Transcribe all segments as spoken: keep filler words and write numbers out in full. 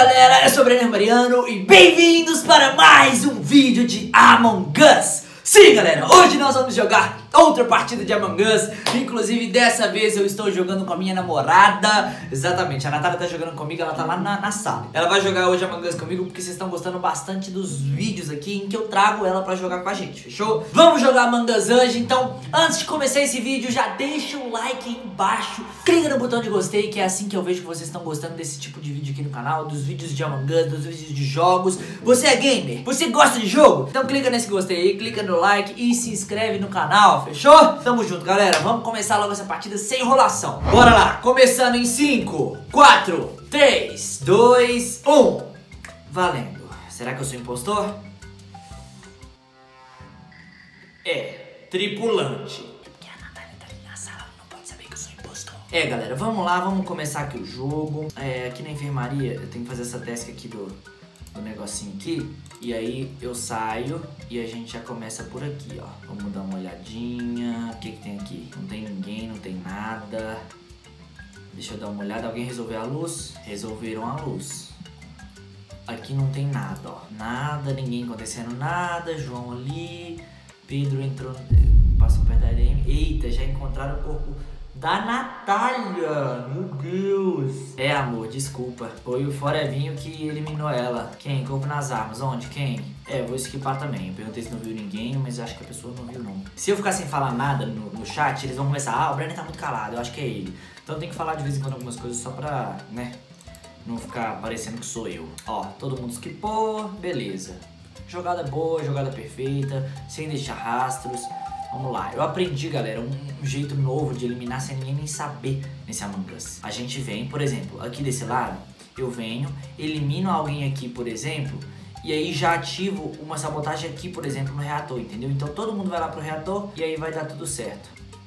galera, eu sou o Brenner Mariano e bem-vindos para mais um vídeo de Among Us. Sim galera, hoje nós vamos jogar outra partida de Among Us. Inclusive dessa vez eu estou jogando com a minha namorada. Exatamente, a Natália tá jogando comigo, ela tá lá na, na sala. Ela vai jogar hoje Among Us comigo porque vocês estão gostando bastante dos vídeos aqui em que eu trago ela pra jogar com a gente, fechou? Vamos jogar Among Us hoje, então antes de começar esse vídeo já deixa um like aí embaixo, clica no botão de gostei, que é assim que eu vejo que vocês estão gostando desse tipo de vídeo aqui no canal, dos vídeos de Among Us, dos vídeos de jogos. Você é gamer? Você gosta de jogo? Então clica nesse gostei aí, clica no like e se inscreve no canal, fechou? Tamo junto, galera. Vamos começar logo essa partida sem enrolação. Bora lá. Começando em cinco, quatro, três, dois, um. Valendo. Será que eu sou impostor? É. Tripulante. Porque a Natália tá ali na sala, não pode saber que eu sou impostor. É, galera. Vamos lá. Vamos começar aqui o jogo. É, aqui na enfermaria, eu tenho que fazer essa task aqui do... do negocinho aqui, e aí eu saio e a gente já começa por aqui, ó. Vamos dar uma olhadinha. O que que tem aqui? Não tem ninguém, não tem nada. Deixa eu dar uma olhada. Alguém resolveu a luz? Resolveram a luz. Aqui não tem nada, ó. Nada, ninguém acontecendo nada. João ali. Pedro entrou, passou perto da A D M. Eita, já encontraram o corpo da Natália, meu Deus. É, amor, desculpa. Foi o Forevinho que eliminou ela. Quem? Corpo nas armas. Onde? Quem? É, vou esquipar também. Eu perguntei se não viu ninguém, mas acho que a pessoa não viu, não. Se eu ficar sem falar nada no, no chat, eles vão começar. Ah, o Brenner tá muito calado, eu acho que é ele. Então eu tenho que falar de vez em quando algumas coisas só pra, né, não ficar parecendo que sou eu. Ó, todo mundo esquipou, beleza. Jogada boa, jogada perfeita, sem deixar rastros. Vamos lá, eu aprendi, galera, um, um jeito novo de eliminar sem ninguém nem saber nesse Among Us. A gente vem, por exemplo, aqui desse lado, eu venho, elimino alguém aqui, por exemplo, e aí já ativo uma sabotagem aqui, por exemplo, no reator, entendeu? Então todo mundo vai lá pro reator e aí vai dar tudo certo.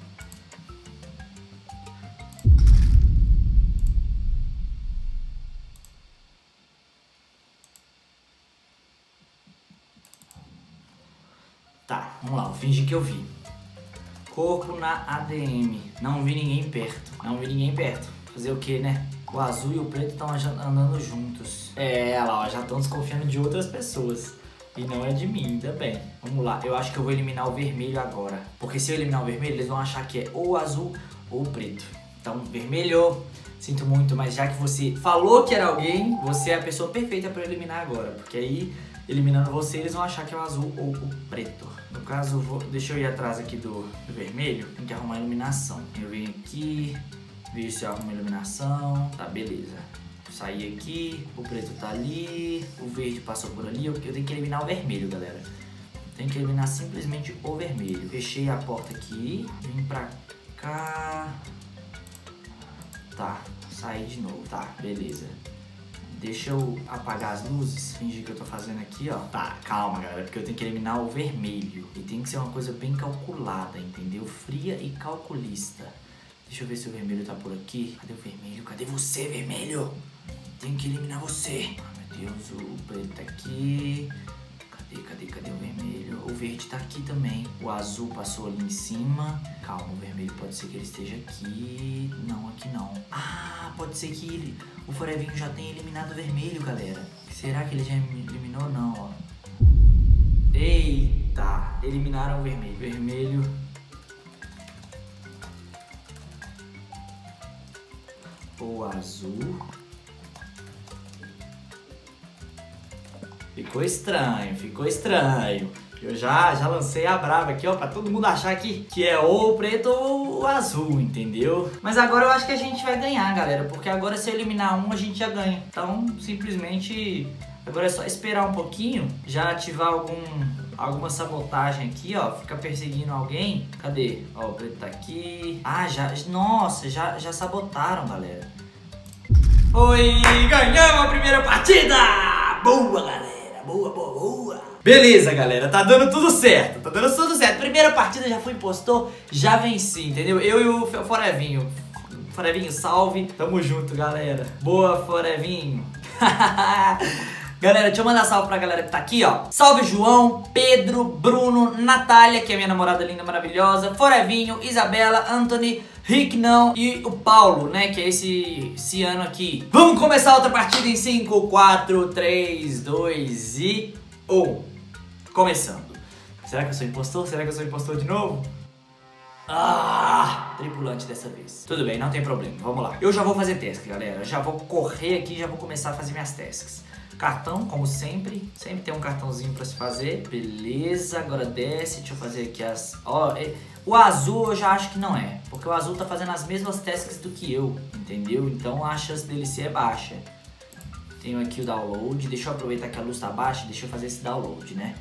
Tá, vamos lá, vou fingir que eu vi. Corpo na A D M. Não vi ninguém perto. Não vi ninguém perto. Fazer o que, né? O azul e o preto estão andando juntos. É, lá, ó, já estão desconfiando de outras pessoas. E não é de mim, ainda bem. Vamos lá, eu acho que eu vou eliminar o vermelho agora. Porque se eu eliminar o vermelho, eles vão achar que é ou o azul ou o preto. Então, vermelho, sinto muito, mas já que você falou que era alguém, você é a pessoa perfeita para eliminar agora. Porque aí, eliminando você, eles vão achar que é o azul ou o preto. No caso, vou, deixa eu ir atrás aqui do, do vermelho. Tem que arrumar a iluminação. Eu venho aqui, vejo se eu arrumo a iluminação. Tá, beleza. Saí aqui, o preto tá ali, o verde passou por ali. Eu, eu tenho que eliminar o vermelho, galera. Tenho que eliminar simplesmente o vermelho. Fechei a porta aqui, vim pra cá. Tá, saí de novo. Tá, beleza. Deixa eu apagar as luzes, fingir que eu tô fazendo aqui, ó. Tá, calma, galera, porque eu tenho que eliminar o vermelho. E tem que ser uma coisa bem calculada, entendeu? Fria e calculista. Deixa eu ver se o vermelho tá por aqui. Cadê o vermelho? Cadê você, vermelho? Tenho que eliminar você. Ah, meu Deus, o preto tá aqui. Cadê, cadê, cadê o vermelho? O verde tá aqui também. O azul passou ali em cima. Calma, o vermelho pode ser que ele esteja aqui. Não, aqui não. Ah, pode ser que ele, o Forevinho já tenha eliminado o vermelho, galera. Será que ele já eliminou? Não, ó. Eita, eliminaram o vermelho. Vermelho. O azul. Ficou estranho, ficou estranho. Eu já, já lancei a brava aqui, ó, pra todo mundo achar que, que é ou o preto ou o azul, entendeu? Mas agora eu acho que a gente vai ganhar, galera, porque agora se eu eliminar um, a gente já ganha. Então, simplesmente, agora é só esperar um pouquinho, já ativar algum, alguma sabotagem aqui, ó, ficar perseguindo alguém. Cadê? Ó, o preto tá aqui. Ah, já, nossa, já, já sabotaram, galera. Oi, ganhamos a primeira partida! Boa, galera! Boa, boa, boa. Beleza, galera, tá dando tudo certo. Tá dando tudo certo. Primeira partida já fui impostor, já venci, entendeu? Eu e o Forevinho. Forevinho, salve. Tamo junto, galera. Boa, Forevinho. Galera, deixa eu mandar salve pra galera que tá aqui, ó. Salve João, Pedro, Bruno, Natália, que é minha namorada linda, maravilhosa, Forevinho, Isabela, Anthony, Rick não e o Paulo, né, que é esse ciano aqui. Vamos começar outra partida em cinco, quatro, três, dois e um. Começando. Será que eu sou impostor? Será que eu sou impostor de novo? Ah, tripulante dessa vez. Tudo bem, não tem problema, vamos lá. Eu já vou fazer task, galera. Eu já vou correr aqui e já vou começar a fazer minhas tasks. Cartão, como sempre. Sempre tem um cartãozinho pra se fazer. Beleza, agora desce. Deixa eu fazer aqui as... Ó, o azul eu já acho que não é. Porque o azul tá fazendo as mesmas tasks do que eu, entendeu? Então a chance dele ser é baixa. Tenho aqui o download. Deixa eu aproveitar que a luz tá baixa. Deixa eu fazer esse download, né?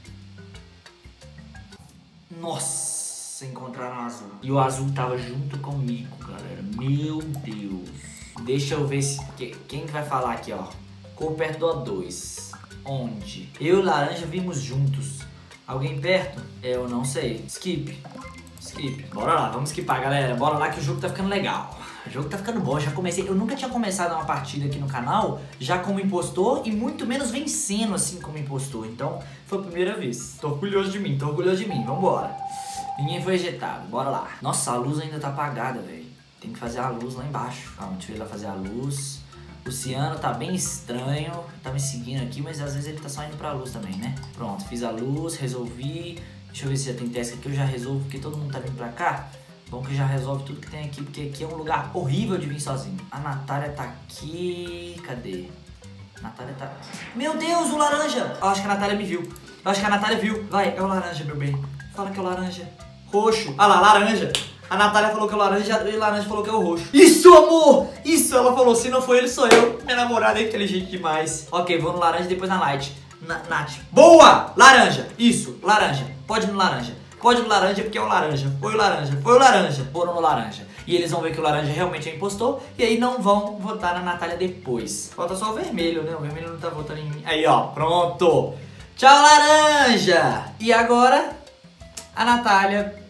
Nossa! Encontraram o azul. E o azul tava junto comigo, galera. Meu Deus. Deixa eu ver se... Quem que vai falar aqui, ó? Ficou perto do O dois. Onde? Eu e o laranja vimos juntos. Alguém perto? Eu não sei. Skip. Skip. Bora lá, vamos skipar, galera. Bora lá que o jogo tá ficando legal. O jogo tá ficando bom, já comecei. Eu nunca tinha começado uma partida aqui no canal já como impostor e muito menos vencendo assim como impostor. Então, foi a primeira vez. Tô orgulhoso de mim, tô orgulhoso de mim. Vambora. Ninguém foi ejetado, bora lá. Nossa, a luz ainda tá apagada, velho. Tem que fazer a luz lá embaixo. Calma, deixa eu ir lá fazer a luz. O ciano tá bem estranho. Tá me seguindo aqui, mas às vezes ele tá só indo pra luz também, né? Pronto, fiz a luz, resolvi. Deixa eu ver se já tem task aqui. Eu já resolvo, porque todo mundo tá vindo pra cá. Bom que já resolve tudo que tem aqui, porque aqui é um lugar horrível de vir sozinho. A Natália tá aqui... Cadê? A Natália tá... Meu Deus, o laranja! Eu acho que a Natália me viu. Eu acho que a Natália viu. Vai, é o laranja, meu bem. Fala que é o laranja. Roxo. Ah lá, laranja. A Natália falou que é o laranja e o laranja falou que é o roxo. Isso, amor! Isso, ela falou. Se não foi ele, sou eu. Minha namorada é inteligente demais. Ok, vou no laranja e depois na light. Na, Nath. Boa! Laranja. Isso, laranja. Pode ir no laranja. Pode ir no laranja porque é o laranja. Foi o laranja. Foi o laranja. Foram no laranja. E eles vão ver que o laranja realmente é impostor. E aí não vão votar na Natália depois. Falta só o vermelho, né? O vermelho não tá votando em mim. Aí, ó. Pronto. Tchau, laranja. E agora, a Natália...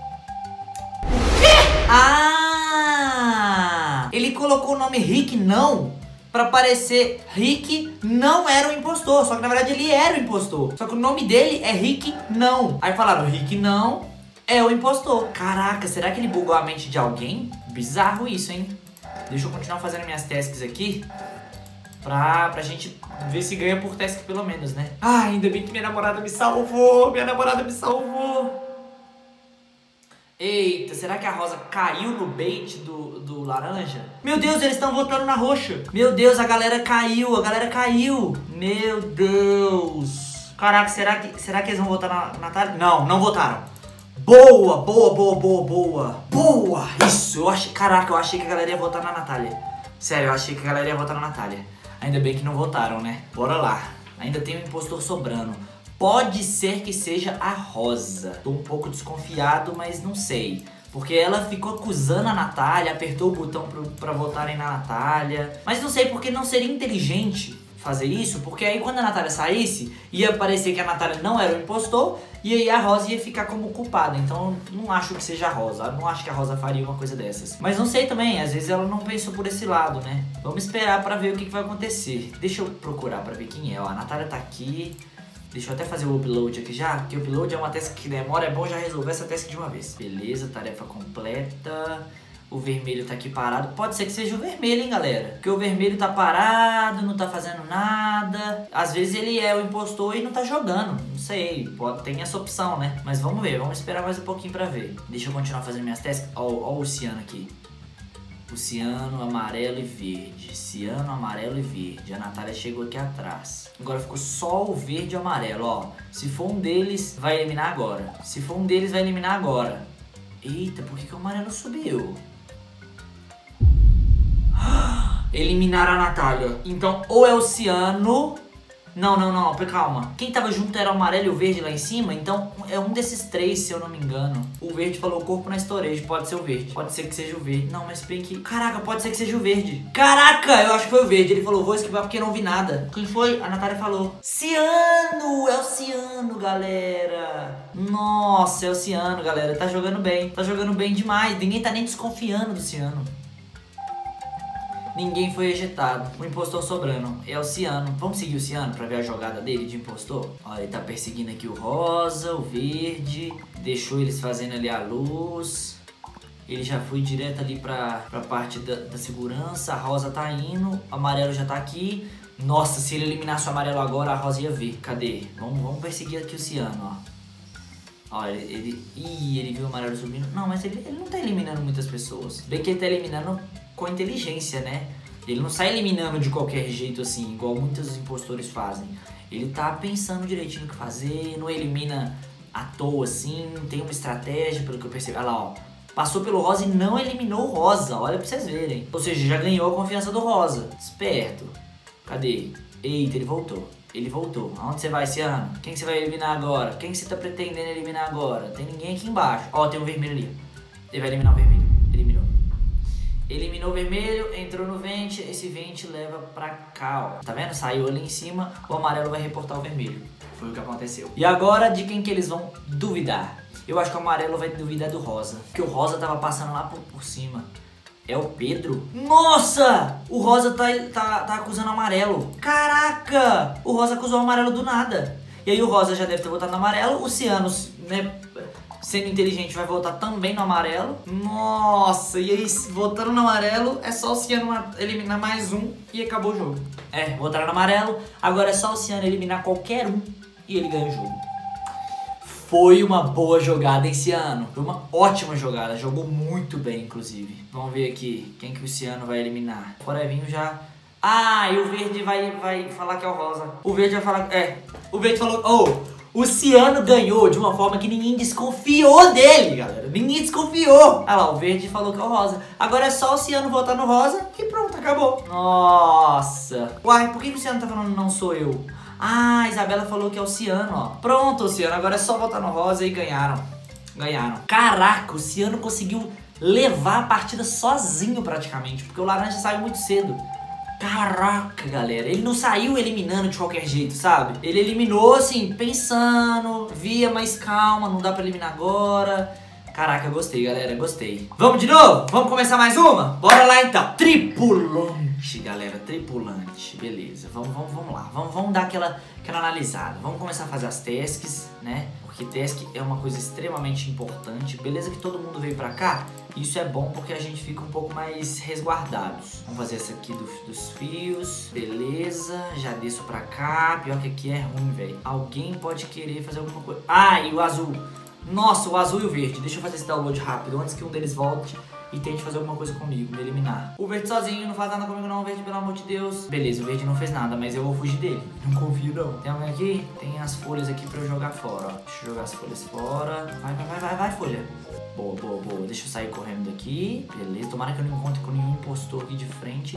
Ah! Ele colocou o nome Rick não pra parecer Rick não era o impostor. Só que na verdade ele era o impostor. Só que o nome dele é Rick não. Aí falaram, Rick não é o impostor. Caraca, será que ele bugou a mente de alguém? Bizarro isso, hein? Deixa eu continuar fazendo minhas tasks aqui. Pra, pra gente ver se ganha por task pelo menos, né? Ah, ainda bem que minha namorada me salvou. Minha namorada me salvou. Eita, será que a rosa caiu no bait do, do laranja? Meu Deus, eles estão votando na roxa. Meu Deus, a galera caiu, a galera caiu. Meu Deus. Caraca, será que, será que eles vão votar na Natália? Não, não votaram. Boa, boa, boa, boa, boa. Boa, isso. Eu achei, caraca, eu achei que a galera ia votar na Natália. Sério, eu achei que a galera ia votar na Natália. Ainda bem que não votaram, né? Bora lá. Ainda tem um impostor sobrando. Pode ser que seja a Rosa. Tô um pouco desconfiado, mas não sei. Porque ela ficou acusando a Natália, apertou o botão pro, pra votarem na Natália. Mas não sei, porque não seria inteligente fazer isso, porque aí quando a Natália saísse, ia parecer que a Natália não era o impostor, e aí a Rosa ia ficar como culpada. Então não acho que seja a Rosa, não acho que a Rosa faria uma coisa dessas. Mas não sei também, às vezes ela não pensou por esse lado, né? Vamos esperar pra ver o que, que vai acontecer. Deixa eu procurar pra ver quem é. Ó, a Natália tá aqui. Deixa eu até fazer o upload aqui já, porque o upload é uma task que demora, é bom já resolver essa task de uma vez. Beleza, tarefa completa. O vermelho tá aqui parado. Pode ser que seja o vermelho, hein, galera? Porque o vermelho tá parado, não tá fazendo nada. Às vezes ele é o impostor e não tá jogando. Não sei, pode, tem essa opção, né? Mas vamos ver, vamos esperar mais um pouquinho pra ver. Deixa eu continuar fazendo minhas tasks. Ó, ó o ciano aqui. O ciano, amarelo e verde. Ciano, amarelo e verde. A Natália chegou aqui atrás. Agora ficou só o verde e o amarelo, ó. Se for um deles, vai eliminar agora. Se for um deles, vai eliminar agora. Eita, por que, que o amarelo subiu? Eliminaram a Natália. Então, ou é o ciano... Não, não, não, calma. Quem tava junto era o amarelo e o verde lá em cima, então é um desses três, se eu não me engano. O verde falou corpo na storage, pode ser o verde. Pode ser que seja o verde. Não, mas bem que... Caraca, pode ser que seja o verde. Caraca, eu acho que foi o verde. Ele falou, vou esquivar porque não vi nada. Quem foi? A Natália falou. Ciano! É o ciano, galera. Nossa, é o ciano, galera. Tá jogando bem. Tá jogando bem demais. Ninguém tá nem desconfiando do ciano. Ninguém foi ejetado. O impostor sobrando é o Ciano. Vamos seguir o Ciano pra ver a jogada dele de impostor? Ó, ele tá perseguindo aqui o rosa, o verde. Deixou eles fazendo ali a luz. Ele já foi direto ali pra, pra parte da, da segurança. A rosa tá indo. O amarelo já tá aqui. Nossa, se ele eliminasse o amarelo agora, a rosa ia ver. Cadê? Vamos, vamos perseguir aqui o Ciano, ó. Ó, ele, ele... Ih, ele viu o amarelo subindo. Não, mas ele, ele não tá eliminando muitas pessoas. Bem que ele tá eliminando com inteligência, né? Ele não sai eliminando de qualquer jeito assim, igual muitos impostores fazem. Ele tá pensando direitinho o que fazer, não elimina à toa assim, tem uma estratégia, pelo que eu percebi. Olha lá, ó. Passou pelo rosa e não eliminou o rosa, olha pra vocês verem. Ou seja, já ganhou a confiança do rosa. Esperto. Cadê? Eita, ele voltou. Ele voltou. Aonde você vai, Ciano? Quem você vai eliminar agora? Quem você tá pretendendo eliminar agora? Tem ninguém aqui embaixo. Ó, tem um vermelho ali. Ele vai eliminar o vermelho. Eliminou. Eliminou o vermelho, entrou no vente. Esse vente leva pra cá, ó. Tá vendo? Saiu ali em cima. O amarelo vai reportar o vermelho. Foi o que aconteceu. E agora, de quem que eles vão duvidar? Eu acho que o amarelo vai duvidar do rosa. Porque o rosa tava passando lá por, por cima. É o Pedro? Nossa! O rosa tá, tá, tá acusando o amarelo. Caraca! O rosa acusou o amarelo do nada. E aí o rosa já deve ter votado no amarelo. O Ciano, né, sendo inteligente, vai votar também no amarelo. Nossa! E aí, votando no amarelo, é só o Ciano eliminar mais um e acabou o jogo. É, votaram no amarelo. Agora é só o Ciano eliminar qualquer um e ele ganha o jogo. Foi uma boa jogada esse ano. Foi uma ótima jogada. Jogou muito bem, inclusive. Vamos ver aqui quem que o Ciano vai eliminar. O Forevinho já... Ah, e o verde vai, vai falar que é o rosa. O verde vai falar... É, o verde falou... Oh, o Ciano ganhou de uma forma que ninguém desconfiou dele, galera. Ninguém desconfiou. Olha lá, o verde falou que é o rosa. Agora é só o Ciano votar no rosa e pronto, acabou. Nossa. Uai, por que o Ciano tá falando não sou eu? Ah, a Isabela falou que é o Ciano, ó. Pronto, o Ciano, agora é só votar no rosa e ganharam. Ganharam. Caraca, o Ciano conseguiu levar a partida sozinho praticamente, porque o laranja saiu muito cedo. Caraca, galera, ele não saiu eliminando de qualquer jeito, sabe? Ele eliminou, assim, pensando, via mais calma, não dá pra eliminar agora. Caraca, gostei, galera, gostei. Vamos de novo? Vamos começar mais uma? Bora lá, então. Tripulante, galera, tripulante. Beleza, vamos, vamos, vamos lá. Vamos, vamos dar aquela, aquela analisada. Vamos começar a fazer as tasks, né? Porque task é uma coisa extremamente importante. Beleza que todo mundo veio pra cá? Isso é bom porque a gente fica um pouco mais resguardados. Vamos fazer essa aqui do, dos fios. Beleza, já desço pra cá. Pior que aqui é ruim, velho. Alguém pode querer fazer alguma coisa. Ah, e o azul. Nossa, o azul e o verde. Deixa eu fazer esse download rápido antes que um deles volte e tente fazer alguma coisa comigo, me eliminar. O verde sozinho, não faz nada comigo não, verde, pelo amor de Deus. Beleza, o verde não fez nada, mas eu vou fugir dele. Não confio não. Tem alguém aqui? Tem as folhas aqui pra eu jogar fora, ó. Deixa eu jogar as folhas fora. Vai, vai, vai, vai, vai, folha. Boa, boa, boa. Deixa eu sair correndo daqui. Beleza, tomara que eu não encontre com nenhum impostor aqui de frente.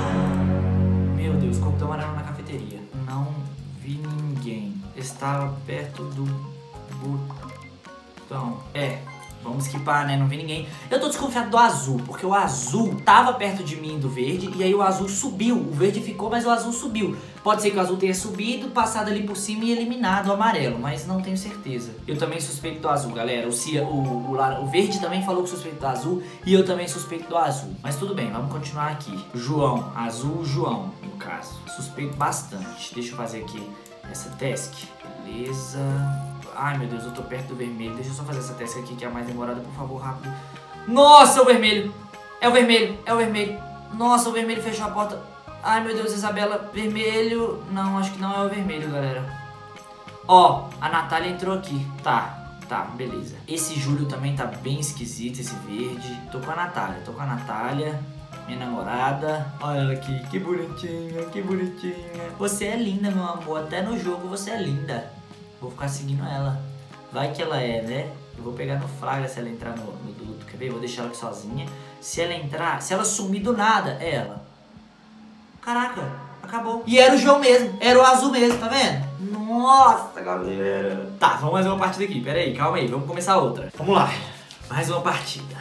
Meu Deus, corrupto amarelo na cafeteria. Não vi ninguém. Estava perto do botão. Então, é, vamos skipar, né? Não vi ninguém. Eu tô desconfiado do azul, porque o azul tava perto de mim do verde e aí o azul subiu. O verde ficou, mas o azul subiu. Pode ser que o azul tenha subido, passado ali por cima e eliminado o amarelo, mas não tenho certeza. Eu também suspeito do azul, galera. O, Cia, o, o, o verde também falou que suspeito do azul e eu também suspeito do azul. Mas tudo bem, vamos continuar aqui. João, azul, João, no caso. Suspeito bastante. Deixa eu fazer aqui essa task. Beleza. Ai, meu Deus, eu tô perto do vermelho. Deixa eu só fazer essa task aqui, que é a mais demorada, por favor, rápido. Nossa, o vermelho. É o vermelho, é o vermelho. Nossa, o vermelho fechou a porta. Ai, meu Deus, Isabela. Vermelho. Não, acho que não é o vermelho, galera. Ó, a Natália entrou aqui. Tá, tá, beleza. Esse Júlio também tá bem esquisito, esse verde. Tô com a Natália, tô com a Natália. Minha namorada. Olha ela aqui, que bonitinha, que bonitinha. Você é linda, meu amor. Até no jogo você é linda. Vou ficar seguindo ela. Vai que ela é, né? Eu vou pegar no flagra se ela entrar no, no duto. Quer ver? Eu vou deixar ela aqui sozinha. Se ela entrar, se ela sumir do nada, é ela. Caraca, acabou. E era o João mesmo. Era o azul mesmo, tá vendo? Nossa, galera. Tá, vamos mais uma partida aqui. Pera aí, calma aí. Vamos começar outra. Vamos lá. Mais uma partida.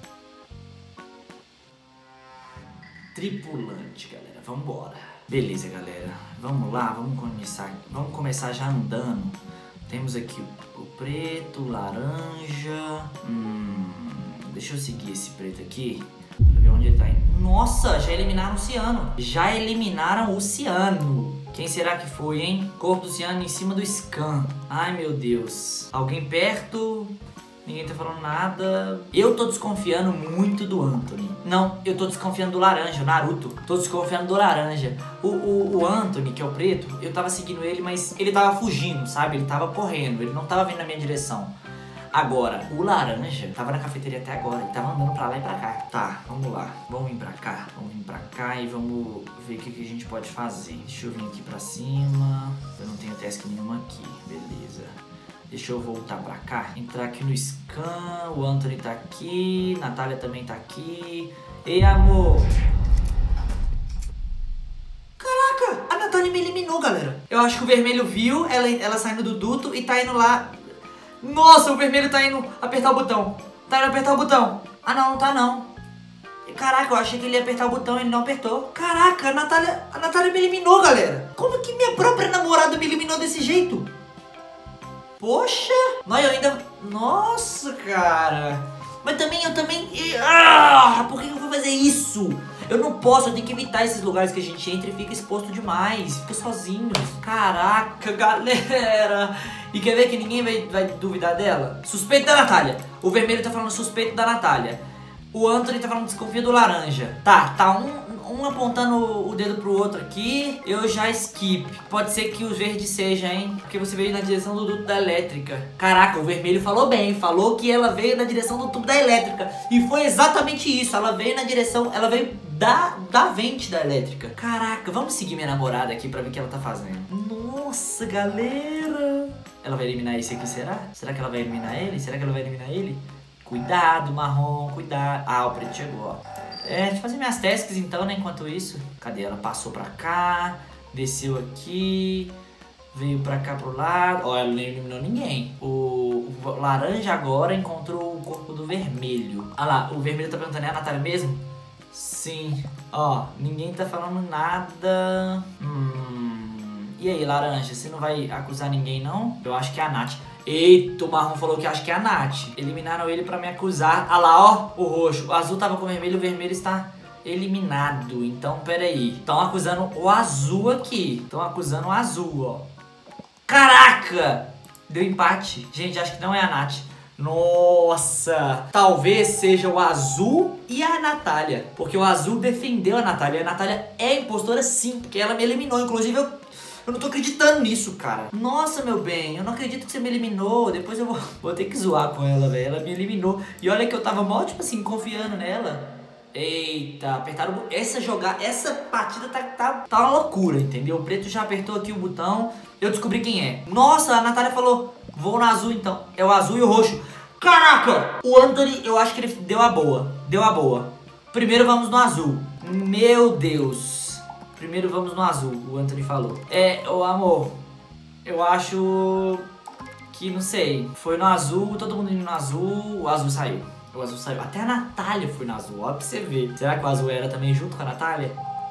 Tripulante, galera. Vambora. Beleza, galera. Vamos lá, vamos começar. Vamos começar já andando. Temos aqui o, o preto, o laranja. Hum, deixa eu seguir esse preto aqui. Pra ver onde ele tá indo. Nossa, já eliminaram o Ciano. Já eliminaram o Ciano. Quem será que foi, hein? Corpo do Ciano em cima do Scan. Ai, meu Deus. Alguém perto? Ninguém tá falando nada. Eu tô desconfiando muito do Anthony. Não, eu tô desconfiando do Laranja, o Naruto. Tô desconfiando do Laranja. O, o, o Anthony, que é o preto, eu tava seguindo ele, mas ele tava fugindo, sabe? Ele tava correndo, ele não tava vindo na minha direção. Agora, o Laranja tava na cafeteria até agora. Ele tava andando pra lá e pra cá. Tá, vamos lá. Vamos vir pra cá. Vamos vir pra cá e vamos ver o que, que a gente pode fazer. Deixa eu vir aqui pra cima. Eu não tenho task nenhuma aqui. Beleza. Deixa eu voltar pra cá. Entrar aqui no Scan. O Anthony tá aqui. Natália também tá aqui. Ei, amor. Caraca, a Natália me eliminou, galera. Eu acho que o vermelho viu ela, ela saindo do duto e tá indo lá. Nossa, o vermelho tá indo apertar o botão. Tá indo apertar o botão. Ah, não, não tá não. Caraca, eu achei que ele ia apertar o botão e ele não apertou. Caraca, a Natália, a Natália me eliminou, galera. Como que minha própria namorada me eliminou desse jeito? Poxa. Mas eu ainda... Nossa, cara. Mas também, eu também... Ah, por que eu vou fazer isso? Eu não posso, eu tenho que evitar esses lugares que a gente entra e fica exposto demais. Fica sozinho. Caraca, galera. E quer ver que ninguém vai, vai duvidar dela? Suspeito da Natália. O vermelho tá falando suspeito da Natália. O Anthony tá falando desconfia do Laranja. Tá, tá um, um apontando o dedo pro outro aqui. Eu já skip. Pode ser que o verde seja, hein? Porque você veio na direção do duto da elétrica. Caraca, o vermelho falou bem. Falou que ela veio na direção do tubo da elétrica. E foi exatamente isso. Ela veio na direção... Ela veio da, da vente da elétrica. Caraca, vamos seguir minha namorada aqui pra ver o que ela tá fazendo. Nossa, galera. Ela vai eliminar esse aqui, será? Será que ela vai eliminar ele? Será que ela vai eliminar ele? Cuidado, marrom, cuidado. Ah, o preto chegou, ó. É, deixa eu fazer minhas tasks então, né, enquanto isso. Cadê? Ela passou pra cá, desceu aqui, veio pra cá pro lado. Ó, ela não eliminou ninguém. O, o laranja agora encontrou o corpo do vermelho. Ah lá, o vermelho tá perguntando, é a Natália mesmo? Sim. Ó, ninguém tá falando nada. Hum... E aí, laranja, você não vai acusar ninguém, não? Eu acho que é a Nath. Eita, o marrom falou que acho que é a Nath. Eliminaram ele pra me acusar. Ah lá, ó, o roxo. O azul tava com o vermelho, o vermelho está eliminado. Então, peraí. Estão acusando o azul aqui. Estão acusando o azul, ó. Caraca! Deu empate. Gente, acho que não é a Nath. Nossa! Talvez seja o azul e a Natália. Porque o azul defendeu a Natália. A Natália é impostora sim, porque ela me eliminou. Inclusive, eu... Eu não tô acreditando nisso, cara. Nossa, meu bem, eu não acredito que você me eliminou. Depois eu vou, vou ter que zoar com ela, velho. Ela me eliminou. E olha que eu tava mó, tipo assim, confiando nela. Eita, apertaram o... Essa jogar, essa partida tá, tá, tá uma loucura, entendeu? O preto já apertou aqui o botão. Eu descobri quem é. Nossa, a Natália falou, vou no azul então. É o azul e o roxo. Caraca! O Anthony, eu acho que ele deu a boa. Deu a boa. Primeiro vamos no azul. Meu Deus. Primeiro vamos no azul, o Anthony falou. É, ô amor, eu acho que, não sei, foi no azul, todo mundo indo no azul, o azul saiu. O azul saiu. Até a Natália foi no azul, ó pra você ver. Será que o azul era também junto com a Natália?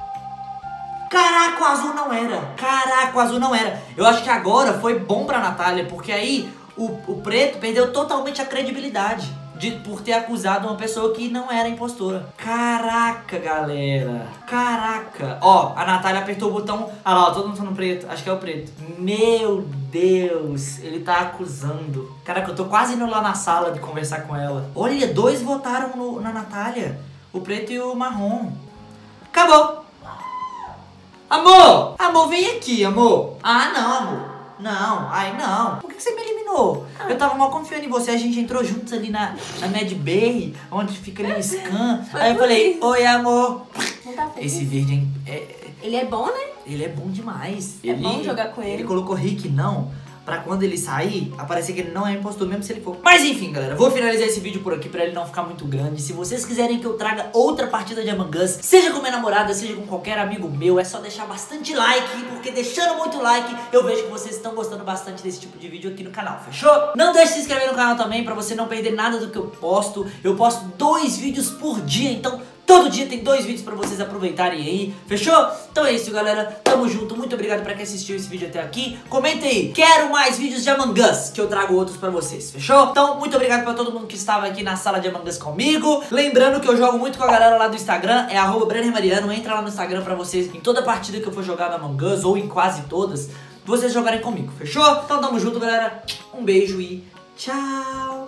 Caraca, o azul não era. Caraca, o azul não era. Eu acho que agora foi bom pra Natália, porque aí o, o preto perdeu totalmente a credibilidade. De, por ter acusado uma pessoa que não era impostora. Caraca, galera. Caraca. Ó, a Natália apertou o botão. Ah lá, ó, todo mundo tá no preto. Acho que é o preto. Meu Deus. Ele tá acusando. Caraca, eu tô quase indo lá na sala de conversar com ela. Olha, dois votaram no, na Natália. O preto e o marrom. Acabou. Amor. Amor, vem aqui, amor. Ah, não, amor. Não, ai não. Por que você me eliminou? Ah. Eu tava mal confiando em você. A gente entrou juntos ali na, na Medbay, onde fica ali o Scan. Aí eu falei, oi amor. Não tá feliz. Esse verde é, é... Ele é bom, né? Ele é bom demais. É ele, bom jogar com ele. Ele colocou Rick não, pra quando ele sair, aparecer que ele não é impostor mesmo se ele for. Mas enfim, galera, vou finalizar esse vídeo por aqui pra ele não ficar muito grande. Se vocês quiserem que eu traga outra partida de Among Us, seja com minha namorada, seja com qualquer amigo meu, é só deixar bastante like, porque deixando muito like, eu vejo que vocês estão gostando bastante desse tipo de vídeo aqui no canal, fechou? Não deixe de se inscrever no canal também, pra você não perder nada do que eu posto. Eu posto dois vídeos por dia, então Todo dia tem dois vídeos pra vocês aproveitarem aí, fechou? Então é isso, galera. Tamo junto. Muito obrigado pra quem assistiu esse vídeo até aqui. Comenta aí. Quero mais vídeos de Among Us, que eu trago outros pra vocês, fechou? Então, muito obrigado pra todo mundo que estava aqui na sala de Among Us comigo. Lembrando que eu jogo muito com a galera lá do Instagram, é arroba Brenner Mariano. Entra lá no Instagram pra vocês, em toda partida que eu for jogar no Among Us, ou em quase todas, vocês jogarem comigo, fechou? Então tamo junto, galera. Um beijo e tchau!